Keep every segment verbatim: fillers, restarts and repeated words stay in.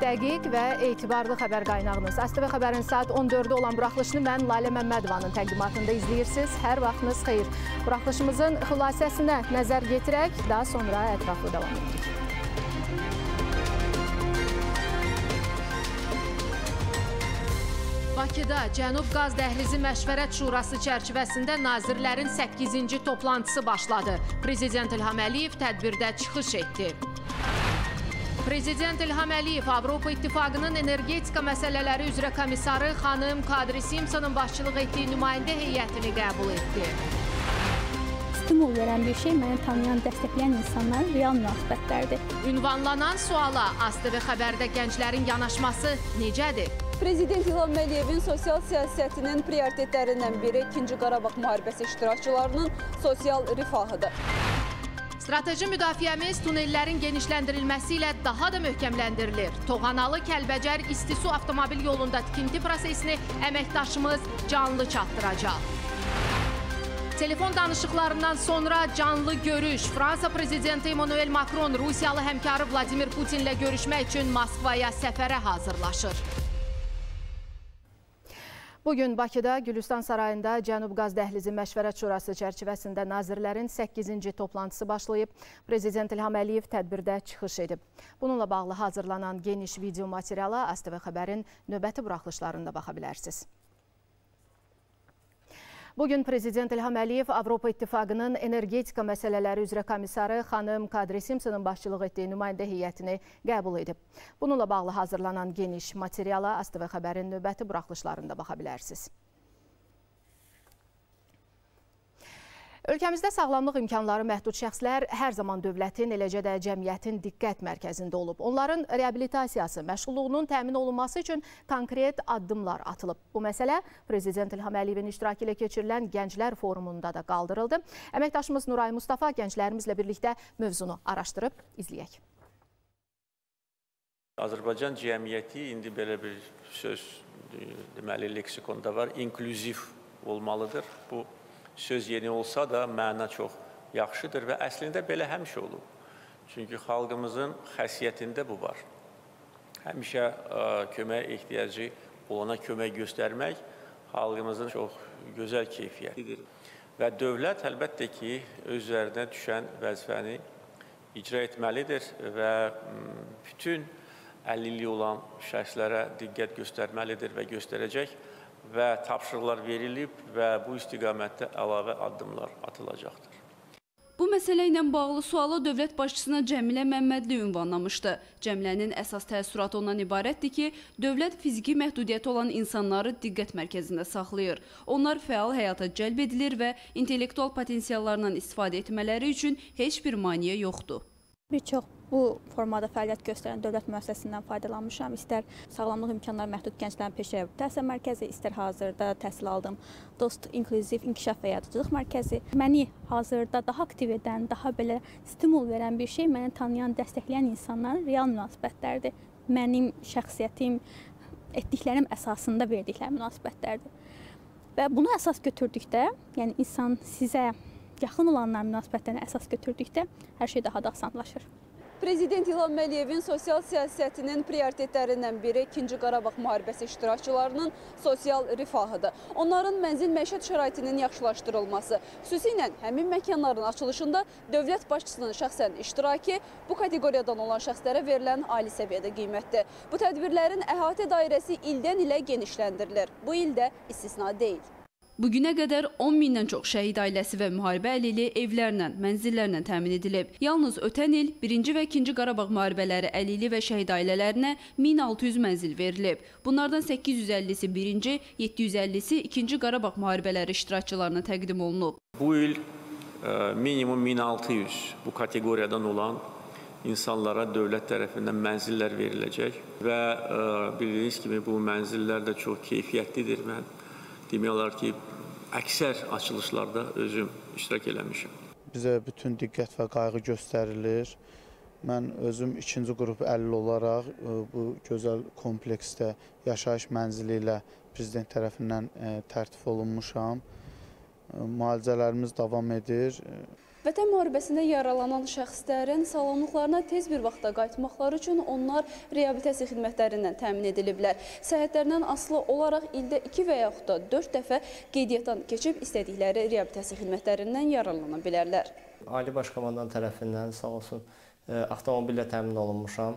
Dəqiq və etibarlı xəbər qaynağınız. A S T V xəbərin saat on dörddə olan buraxılışını mən Lalə Məmmədovanın təqdimatında izləyirsiniz. Hər vaxtınız xeyir. Buraxılışımızın xülasəsinə nəzər yetirək, daha sonra ətraflı davam edirik. Bakıda Cənub Qaz Dəhlizi Məşvərət Şurası çərçivəsində nazirlərin səkkizinci toplantısı başladı. Prezident İlham Əliyev tədbirdə çıxış etdi. Prezident İlham Əliyev Avropa İttifaqının energetika məsələləri üzrə komissarı xanım Kadri Simpsonun başçılıq etdiyi nümayəndə heyətini qəbul etdi. Stimul verən bir şey məni tanıyan, dəstəkləyən insanların real münasibətlərdir. Ünvanlanan suala A S T V xəbərdə gənclərin yanaşması necədir? Prezident İlham Əliyevin sosial siyasətinin prioritetlərindən biri ikinci Qarabağ müharibəsi iştirakçılarının sosial rifahıdır. Strateji müdafiəmiz tunellərin genişləndirilməsi ilə daha da möhkəmləndirilir. Toğanalı Kəlbəcər İstisu avtomobil yolunda tikinti prosesini əməkdaşımız canlı çatdıracaq. Telefon danışıqlarından sonra canlı görüş. Fransa Prezidenti Emmanuel Macron Rusiyalı həmkarı Vladimir Putinlə görüşmək üçün Moskvaya səfərə hazırlaşır. Bugün Bakıda Gülüstan Sarayında Cənub Qaz Dəhlizi Məşvərət Şurası çərçivəsində nazirlərin səkkizinci toplantısı başlayıb. Prezident İlham Əliyev tədbirdə çıxış edib. Bununla bağlı hazırlanan geniş video materiala A S T V xəbərin növbəti buraxılışlarında baxa bilərsiniz. Bugün Prezident İlham Əliyev Avropa İttifaqının energetika məsələləri üzrə komissarı xanım Kadri Simpsonun başçılıq etdiyi nümayəndə heyətini qəbul edib. Bununla bağlı hazırlanan geniş materiala A S T V xəbərin növbəti buraxılışlarında baxa bilərsiniz. Ölkəmizdə sağlamlıq imkanları məhdud şəxslər hər zaman dövlətin, eləcə də cəmiyyətin diqqət mərkəzində olub. Onların reabilitasiyası, məşğulluğunun təmin olunması üçün konkret addımlar atılıb. Bu məsələ Prezident İlham Əliyevin iştirakı ilə keçirilən Gənclər Forumunda da qaldırıldı. Əməkdaşımız Nuray Mustafa gənclərimizlə birlikdə mövzunu araşdırıb izləyək. Azərbaycan cəmiyyəti indi belə bir söz deməli leksikonda var, inklüziv olmalıdır. Bu söz yeni olsa da məna çox yaxşıdır və əslində belə həmişə olub. Çünki xalqımızın xəsiyyətində bu var. Həmişə kömək ehtiyacı olana kömək göstərmək xalqımızın çox gözəl keyfiyyətidir. Və dövlət əlbəttə ki, öz üzərinə düşən vəzifəni icra etməlidir və bütün əlilliyi olan şəxslərə diqqət göstərməlidir və göstərəcək. Və tapşırıqlar verilib və bu istiqamətdə əlavə addımlar atılacaqdır. Bu məsələ ilə bağlı sualı dövlət başçısına Cəmilə Məmmədli ünvanlamışdı. Cəmilənin əsas təəssüratı ondan ibarətdir ki, dövlət fiziki məhdudiyyəti olan insanları diqqət mərkəzində saxlayır. Onlar fəal həyata cəlb edilir və intellektual potensiallarından istifadə etmələri üçün heç bir maneə yoxdur. Bir çox bu formada fəaliyyət göstərən dövlət müəssisəsindən faydalanmışam. İstər sağlamlıq imkanları məhdud gənclərin peşə təhsil mərkəzi, istər hazırda təhsil aldığım Dost İnklüziv İnkişaf və Yaradıcılıq Mərkəzi. Məni hazırda daha aktiv edən, daha belə stimul verən bir şey məni tanıyan, dəstəkləyən insanların real münasibətlərdir. Mənim şəxsiyyətim, etdiklərim əsasında verdikləri münasibətlərdir. Və bunu əsas götürdükdə, yəni insan sizə yaxın olanlar münasibətlərini əsas götürdükdə hər şey daha da asanlaşır. Prezident İlham Əliyevin sosial siyasətinin prioritetlərindən biri ikinci Qarabağ müharibəsi iştirakçılarının sosial rifahıdır. Onların mənzil məişət şəraitinin yaxşılaşdırılması, xüsusilə həmin məkanların açılışında dövlət başçısının şəxsən iştirakı bu kateqoriyadan olan şəxslərə verilən ali səviyyədə qiymətdir. Bu tədbirlərin əhatə dairəsi ildən ilə genişləndirilir. Bu ildə istisna deyil. Bugünə qədər on mindən çox şəhid ailəsi və müharibə əlili evlərlə, mənzillərlə təmin edilib. Yalnız ötən il birinci və ikinci Qarabağ müharibələri əlili və şəhid ailələrinə min altı yüz mənzil verilib. Bunlardan səkkiz yüz əllisi birinci, yeddi yüz əllisi ikinci Qarabağ müharibələri iştirakçılarına təqdim olunub. Bu il minimum min altı yüz bu kateqoriyadan olan insanlara dövlət tərəfindən mənzillər veriləcək və bildiyiniz kimi bu mənzillər də çox keyfiyyətlidir. Mən demək olar ki, əksər açılışlarda özüm iştirak eləmişəm. Bizə bütün diqqət və qayğı göstərilir. Mən özüm ikinci qrup əlil olaraq bu gözəl kompleksdə yaşayış mənzili ilə prezident tərəfindən tərtib olunmuşam. Müalicələrimiz davam edir. Vətən müharibəsində yaralanan şəxslərin sağlamlıqlarına tez bir vaxtda qayıtmaqları üçün onlar reabilitasiya xidmətlərindən təmin ediliblər. Səhhətlərindən asılı olaraq ildə iki və yaxud da dörd dəfə qeydiyyatdan keçib istədikləri reabilitasiya xidmətlərindən yararlana bilərlər. Ali Baş Komandan tərəfindən sağ olsun avtomobillə təmin olunmuşam.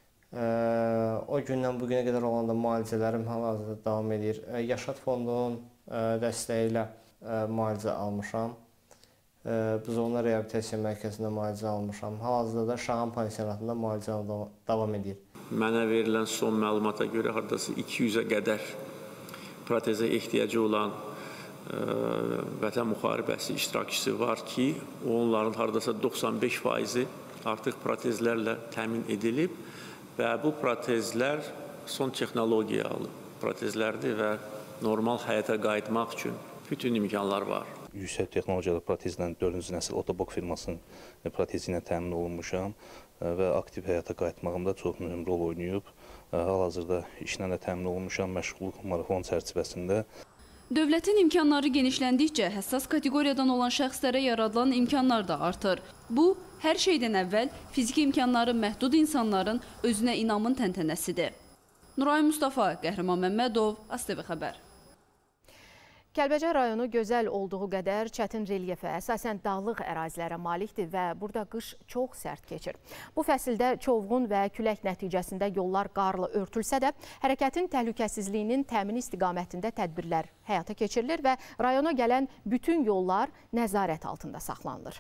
O gündən bugünə qədər olanda müalicələrim hal-hazırda davam edir. Yaşad Fondunun dəstəyi ilə müalicə almışam. Buzovna Reabilitasiya Mərkəzində müalicə almışam. Hal-hazırda da Şahan Pansionatında müalicə davam edir. Mənə verilən son məlumata görə hardasa iki yüzə qədər protezə ehtiyacı olan ə, vətən müharibəsi iştirakçısı var ki, onların hardasa doxsan beş faizi artıq protezlərlə təmin edilib və bu protezlər son texnologiyalı protezlərdir və normal həyata qayıtmaq üçün bütün imkanlar var. Yüksək texnologiyalı protezlə dördüncü nəsil Otobok firmasının protezi ilə təmin olunmuşam və aktiv həyata qayıtmağımda çox mühüm rol oynayıb. Hal-hazırda işlə də təmin olunmuşam, məşğulluq marafon çərçivəsində. Dövlətin imkanları genişləndikcə həssas kateqoriyadan olan şəxslərə yaradılan imkanlar da artır. Bu, hər şeydən əvvəl fiziki imkanları məhdud insanların özünə inamın təntənəsidir. Nuray Mustafa, Qəhrəman Məmmədov, A S T V Xəbər. Kəlbəcər rayonu gözəl olduğu qədər çətin relyefə, əsasən dağlıq ərazilərə malikdir və burada qış çox sərt keçir. Bu fəsildə çovğun və külək nəticəsində yollar qarla örtülsə də, hərəkətin təhlükəsizliyinin təmini istiqamətində tədbirlər həyata keçirilir və rayona gələn bütün yollar nəzarət altında saxlanılır.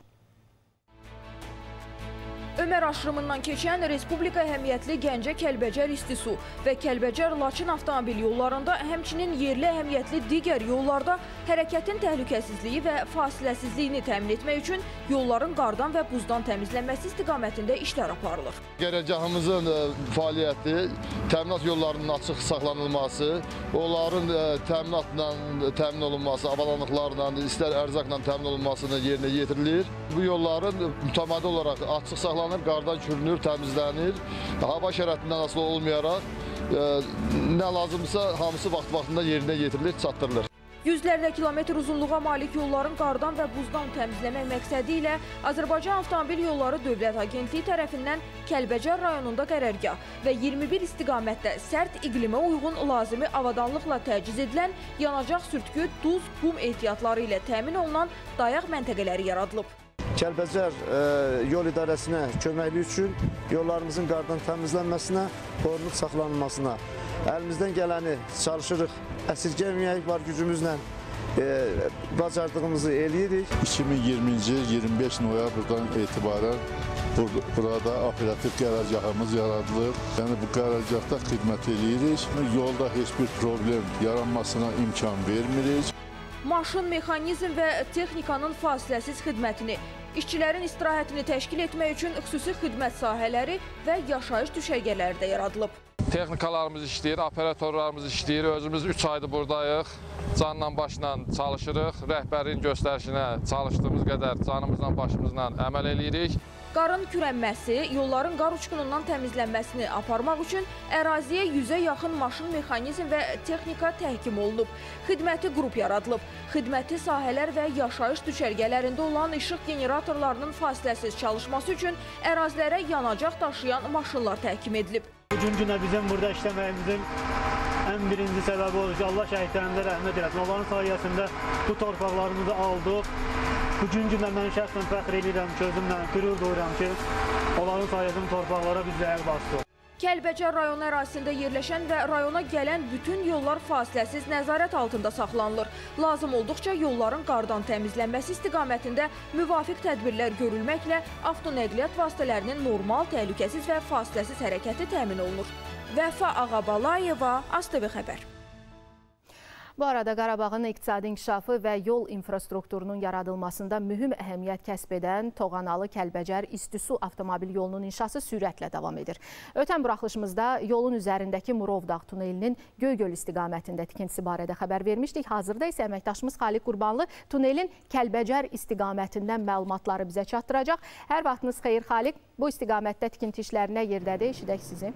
Ömər aşırımından keçən Respublika əhəmiyyətli Gəncə-Kəlbəcər istisu və Kəlbəcər-Laçın avtomobil yollarında, həmçinin yerli əhəmiyyətli digər yollarda hərəkətin təhlükəsizliyi və fasiləsizliyini təmin etmək üçün yolların qardan və buzdan təmizlənməsi istiqamətində işlər aparılır. Qərargahımızın fəaliyyəti, təminat yollarının açıq saxlanılması, onların təminatla təmin olunması, avadanlıqlarla, istər ərzaqla təmin olunmasını yerinə yetirilir. Bu yolların mütəmadi olaraq açıq saxlanılır. Qardan çürünür, təmizlənir. Hava şəraitindən asılı olmayaraq e, nə lazımsa hamısı vaxt-vaxtında yerinə yetirilir, çatdırılır. Yüzlərlə kilometr uzunluğa malik yolların qardan və buzdan təmizləmək məqsədi ilə Azərbaycan Avtomobil Yolları Dövlət Agentliyi tərəfindən Kəlbəcər rayonunda qərargah və iyirmi bir istiqamətdə sərt iqlimə uyğun lazımi avadanlıqla təchiz edilən yanacaq sürtkü, duz, qum ehtiyatları ilə təmin olunan dayaq məntəqələri yaradılıb. Kəlbəcər e, yol idarəsinə köməklik üçün yollarımızın qardan təmizlənməsinə, qorunub saxlanılmasına əlimizdən gələni çalışırıq, əsirgəməyək var gücümüzlə e, bacardığımızı eləyirik. iki min iyirminci il iyirmi beş noyabrdan etibarən bur burada operativ qərargahımız yaradılır. Yəni bu qərargahda xidmət eləyirik. Yolda heç bir problem yaranmasına imkan vermirik. Maşın, mexanizm və texnikanın fasiləsiz xidmətini, işçilərin istirahətini təşkil etmək üçün xüsusi xidmət sahələri və yaşayış düşərgələri də yaradılıb. Texnikalarımız işləyir, operatorlarımız işləyir. Özümüz üç aydır buradayıq. Canla başla çalışırıq. Rəhbərin göstərişinə çalışdığımız qədər canımızla başımızla əməl eləyirik. Qarın kürənməsi, yolların qar uçqunundan təmizlənməsini aparmaq üçün əraziyə yüzə yaxın maşın, mexanizm və texnika təhkim olunub. Xidməti qrup yaradılıb. Xidməti sahələr və yaşayış düşərgələrində olan işıq generatorlarının fasiləsiz çalışması üçün ərazilərə yanacaq daşıyan maşınlar təhkim edilib. Bugün günə bizim burada işləməyimizin ən birinci səbəbi olur ki, Allah şəhidlərimizə rəhmət eləsin. Onların sayəsində bu torpaqlarımızı aldıq. Bugün günə mən şəxsən fəxr edirəm ki, özümlə qürur duyuram ki, onların sayəsində torpaqlara biz rəğb bastıq. Kəlbəcər rayonu ərazisində yerləşən və rayona gələn bütün yollar fasiləsiz nəzarət altında saxlanılır. Lazım olduqca yolların qardan təmizlənməsi istiqamətində müvafiq tədbirlər görülməklə avtonəqliyyat vasitələrinin normal, təhlükəsiz və fasiləsiz hərəkəti təmin olunur. Vəfa Ağabalayeva, A S T V Xəbər. Bu arada Qarabağın iqtisadi inkişafı və yol infrastrukturunun yaradılmasında mühüm əhəmiyyət kəsb edən Toğanalı Kəlbəcər İstisu avtomobil yolunun inşası sürətlə davam edir. Ötən buraxılışımızda yolun üzərindəki Murovdağ tunelinin Göygöl istiqamətində tikintisi barədə xəbər vermişdik. Hazırda isə əməkdaşımız Xaliq Qurbanlı tunelin Kəlbəcər istiqamətindən məlumatları bizə çatdıracaq. Hər vaxtınız xeyir Xaliq, bu istiqamətdə tikinti işlərinə yerdədir, eşidək sizi.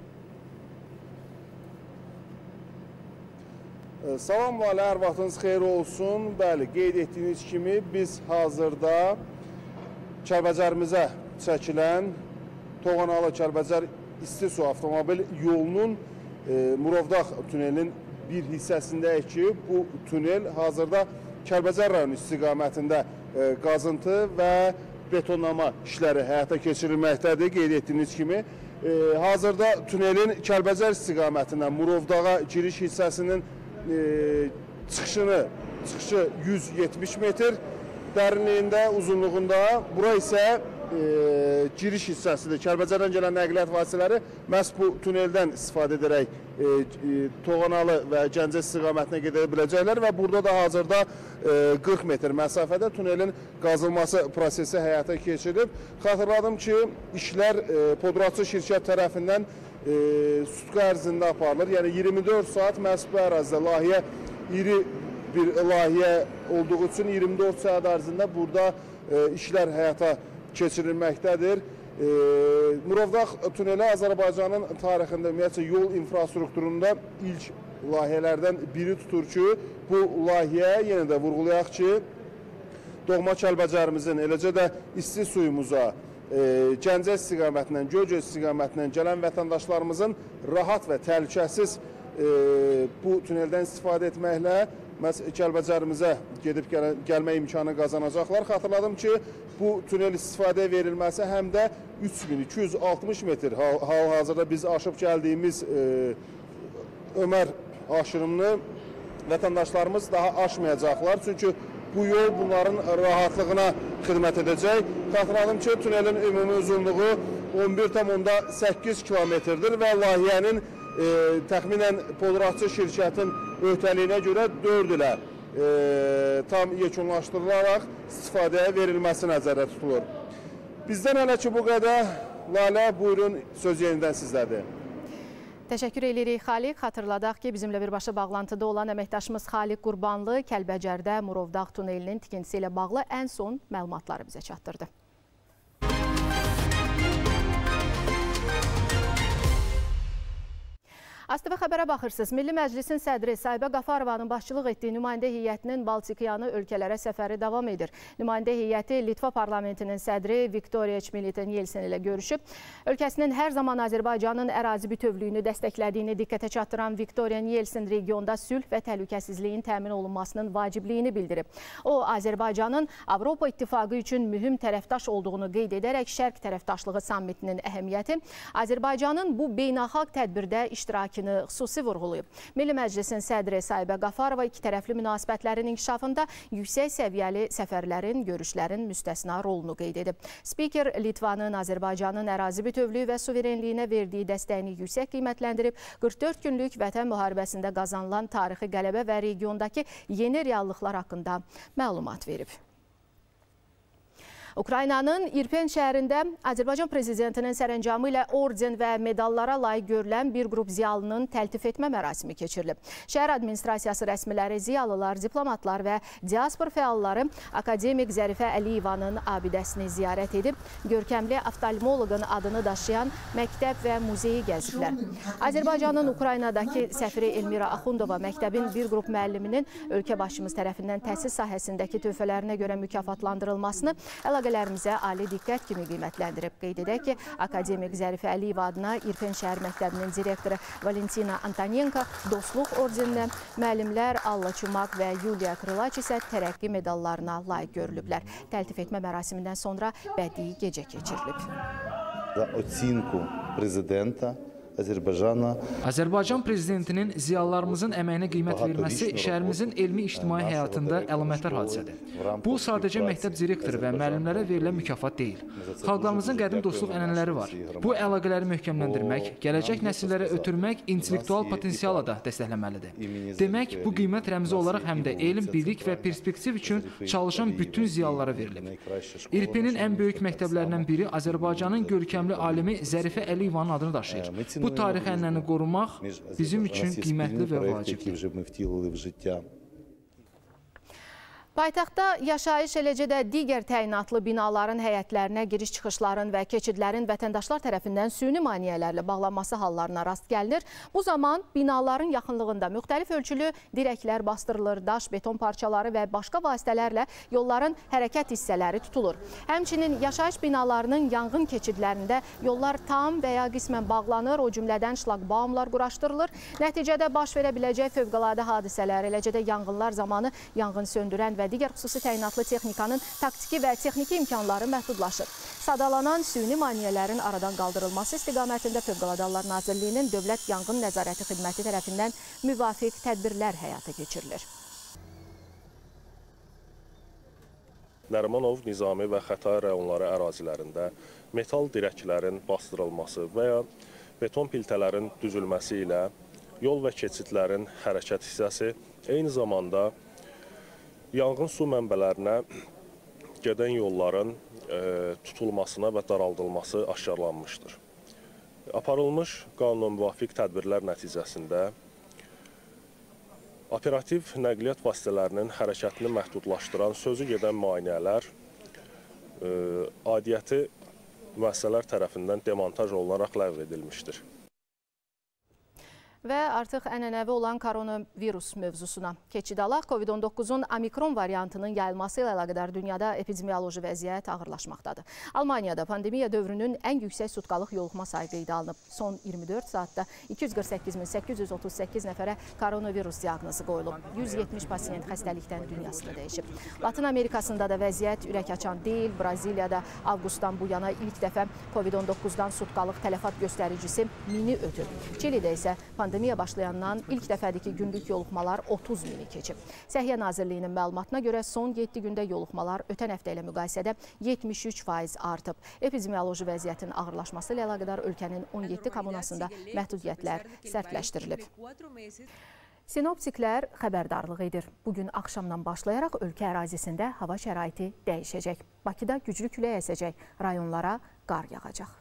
Salam Valə, hər vaxtınız xeyir olsun. Bəli, qeyd etdiyiniz kimi biz hazırda Kəlbəcərimizə çəkilən Toğanalı Kəlbəcər İstisu avtomobil yolunun e, Murovdağ tunelinin bir hissəsindəyik ki, bu tunel hazırda Kəlbəcər rayonu istiqamətində e, qazıntı və betonlama işləri həyata keçirilməkdədir. Qeyd etdiyiniz kimi, e, hazırda tunelin Kəlbəcər istiqamətindən Murovdağa giriş hissəsinin e, çıxışını, çıxışı yüz yetmiş metr dərinliyində, uzunluğunda, bura isə e, giriş hissəsidir. Kəlbəcərdən gələn nəqliyyat vasitələri məhz bu tuneldən istifadə edərək e, e, Toğanalı və Gəncə istiqamətinə gedə biləcəklər və burada da hazırda e, qırx metr məsafədə tunelin qazılması prosesi həyata keçirilib. Xatırladım ki, işlər e, Podratçı şirkət tərəfindən e, sutka ərzində aparılır. Yəni iyirmi dörd saat məhz bu ərazidə layihə iri bir layihə olduğu üçün iyirmi dörd saat ərzində burada e, işlər həyata keçirilməkdədir. E, Murovdağ tuneli Azərbaycanın tarixində, ümumiyyətcə yol infrastrukturunda ilk layihələrdən biri tutur ki, bu layihə yenə də vurğulayaq ki, doğma Kəlbəcərimizin, eləcə də isti suyumuza, e, Gəncə istiqamətindən, Göycə istiqamətindən gələn vətəndaşlarımızın rahat və təhlükəsiz e, bu tuneldən istifadə etməklə məhz Kəlbəcərimizə gedib gəl gəlmə imkanı qazanacaqlar. Xatırladım ki, bu tunel istifadəyə verilməsi həm də üç min iki yüz altmış metr hal-hazırda biz aşıb gəldiyimiz e, Ömər aşırımını vətəndaşlarımız daha aşmayacaqlar. Çünki bu yol bunların rahatlığına xidmət edəcək. Xatırladım ki, tunelin ümumi uzunluğu on bir tam səkkiz kilometrdir və layihənin e, təxminən Podratçı şirkətin öhdəliyinə görə dörd ilə e, tam yekunlaşdırılaraq istifadəyə verilməsi nəzərdə tutulur. Bizdən hələ ki bu qədər. Lalə, buyurun, söz yenidən sizdədir. Təşəkkür edirik Xaliq. Xatırladaq ki, bizimlə birbaşa bağlantıda olan əməkdaşımız Xaliq Qurbanlı Kəlbəcərdə Murovdağ tunelinin tikintisi ilə bağlı ən son məlumatları bizə çatdırdı. A S T V xəbərə baxırsınız. Milli Məclisin sədri Sahibə Qafarovanın başçılıq etdiyi nümayəndə heyətinin Baltikyanı ölkələrə səfəri davam edir. Nümayəndə heyəti Litva parlamentinin sədri Viktoriya Çmilitin Yelsin ilə görüşüb. Ölkəsinin hər zaman Azərbaycanın ərazi bütövlüyünü dəstəklədiyini diqqətə çatdıran Viktoriya Yelsin regionda sülh və təhlükəsizliyin təmin olunmasının vacibliyini bildirib. O, Azərbaycanın Avropa İttifaqı üçün mühüm tərəfdaş olduğunu qeyd edərək Şərq tərəfdaşlığı sammitinin əhəmiyyəti, Azərbaycanın bu beynəlxalq tədbirdə iştirakı xüsusi vurğulayıb. Milli Məclisin sədri Sahibə Qafarova iki tərəfli münasibətlərin inkişafında yüksək səviyyəli səfərlərin, görüşlərin müstəsna rolunu qeyd edib. Spiker Litvanın Azərbaycanın ərazi bütövlüyü və suverenliyinə verdiyi dəstəyini yüksək qiymətləndirib, qırx dörd günlük vətən müharibəsində qazanılan tarixi qələbə və regiondakı yeni reallıqlar haqqında məlumat verib. Ukraynanın İrpen şəhərində Azərbaycan prezidentinin sərəncamı ilə orden və medallara layiq görülən bir qrup ziyalının təltif etmə mərasimi keçirilib. Şəhər administrasiyası rəsmiləri, ziyalılar, diplomatlar və diaspor fəalları akademik Zərifə Əliyevanın abidəsini ziyarət edib, görkəmli oftalmoloqun adını daşıyan məktəb və muzeyi gəziblər. Azərbaycanın Ukraynadakı səfiri Elmira Axundova məktəbin bir qrup müəlliminin ölkə başımız tərəfindən təhsil sahəsindəki töhfələrinə görə mükafatlandırılmasını əlaqələrimizə ali diqqət kimi qiymətləndirib. Qeyd edək ki, akademik Zərifə Əliyeva adına İrpen şəhər məktəbinin direktoru Valentina Antonenko dostluq ordeninə, müəllimlər Alla Çumak və Yuliya Krılaç isə tərəqqi medallarına layiq görülüblər. Təltif etmə mərasimindən sonra bədii gecə keçirilib. Otsinku prezidenta Azərbaycana. Azərbaycan prezidentinin ziyalılarımızın əməyinə qiymət verməsi şəhərimizin elmi-ictimai həyatında əlamətdar hadisədir. Bu, sadəcə məktəb direktoru və müəllimlərə verilən mükafat deyil. Xalqlarımızın qədim dostluq ənənələri var. Bu əlaqələri möhkəmləndirmək, gələcək nəsillərə ötürmək intellektual potensiala da dəstəkləməlidir. Demək, bu qiymət rəmzi olaraq həm də elm, birlik və perspektiv üçün çalışan bütün ziyalılara verilib. İrpenin ən böyük məktəblərindən biri Azərbaycanın görkəmli alimi Zərifə Əliyevanın adını daşıyır. Bu tarixi ənənəni qorumaq bizim üçün qiymətli və vacibdir. Paytaxtda yaşayış, eləcə də digər təyinatlı binaların həyətlərinə giriş-çıxışların və keçidlərin vətəndaşlar tərəfindən süni maneələrlə bağlanması hallarına rast gəlinir. Bu zaman binaların yaxınlığında müxtəlif ölçülü dirəklər bastırılır, daş, beton parçaları və başqa vasitələrlə yolların hərəkət hissələri tutulur. Həmçinin yaşayış binalarının yanğın keçidlərində yollar tam və ya qismən bağlanır, o cümlədən şlaqbaumlar quraşdırılır. Nəticədə baş verə biləcək fövqəladə hadisələr, eləcə də yanğınlar zamanı yanğın söndürən və digər xüsusi təyinatlı texnikanın taktiki və texniki imkanları məhdudlaşır. Sadalanan süni maneələrin aradan qaldırılması istiqamətində Fövqəladə Hallar Nazirliyinin Dövlət Yanğın Nəzarəti Xidməti tərəfindən müvafiq tədbirlər həyata keçirilir. Nərimanov, Nizami və Xətai rayonları ərazilərində metal dirəklərin bastırılması və ya beton piltələrin düzülməsi ilə yol və keçidlərin hərəkət hissəsi, eyni zamanda yanğın su mənbələrinə gedən yolların e, tutulmasına və daraldılması aşkarlanmışdır. Aparılmış qanuna müvafiq tədbirlər nəticəsində operativ nəqliyyat vasitələrinin hərəkətini məhdudlaşdıran sözü gedən maneələr e, aidiyyəti müəssisələr tərəfindən demontaj olunaraq ləğv edilmişdir. Və artıq ənənəvi olan koronavirus mövzusuna keçid alaq. Covid on doqquzun omikron variantının yayılması ilə əlaqədar dünyada epidemioloji vəziyyət ağırlaşmaqdadır. Almaniyada pandemiya dövrünün ən yüksək sutkalıq yoluxma sayı qeydə alınıb. Son iyirmi dörd saatda iki yüz qırx səkkiz min səkkiz yüz otuz səkkiz nəfərə koronavirus diaqnozu qoyulub. yüz yetmiş pasiyent xəstəlikdən dünyasını dəyişib. Latin Amerikasında da vəziyyət ürək açan deyil. Braziliyada avqustdan bu yana ilk dəfə Covid on doqquzdan sutkalıq tələfat göstəricisi mini ötüb. Çilidə isə pandemiya başlayandan ilk dəfədir ki, günlük yoluxmalar otuz mini keçib. Səhiyyə Nazirliyinin məlumatına görə son yeddi gündə yoluxmalar ötən həftə ilə müqayisədə yetmiş üç faiz artıb. Epidemioloji vəziyyətin ağırlaşması ilə əlaqədar ölkənin on yeddi kommunasında məhdudiyyətlər sərtləşdirilib. Sinoptiklər xəbərdarlıq edir. Bugün axşamdan başlayaraq ölkə ərazisində hava şəraiti dəyişəcək. Bakıda güclü külək əsəcək, rayonlara qar yağacaq.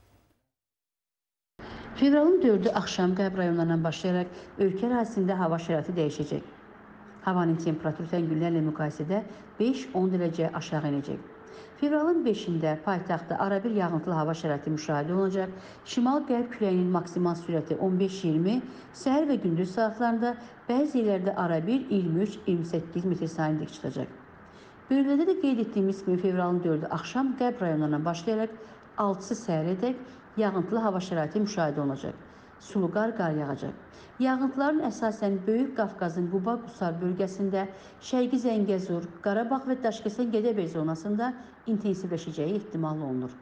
Fevralın dördü axşam qərb rayonlarından başlayaraq ölkə ərazisində hava şəraiti dəyişəcək. Havanın temperaturu ötən günlərlə müqayisədə beş on dərəcə aşağı inəcək. Fevralın beşində paytaxtda arabir yağıntılı hava şəraiti müşahidə olunacaq. Şimal-qərb küləyinin maksimal sürəti on beş iyirmi, səhər və gündüz saatlarında bəzi yerlərdə arabir iyirmi üç iyirmi səkkiz metr saniyəlik çıxacaq. Bölgədə də qeyd etdiyimiz kimi fevralın dördü axşam qərb rayonlarından başlayaraq altısı səhərədək yağıntılı hava şəraiti müşahidə olunacaq. Sulu qar, qar yağacaq. Yağıntıların əsasən Böyük Qafqazın Quba-Qusar bölgəsində, Şərqi Zəngəzur, Qarabağ və Daşkəsən Gədəbəy zonasında intensivləşəcəyi ehtimal olunur.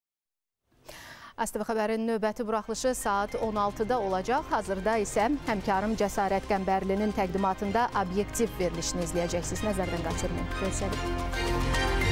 A S T V xəbərin növbəti buraxılışı saat on altıda olacaq. Hazırda isə həmkarım Cəsarət Qəmbərlinin təqdimatında obyektiv verilişini izləyəcəksiniz. Nəzərdən qaçırmayın. Görüşərik.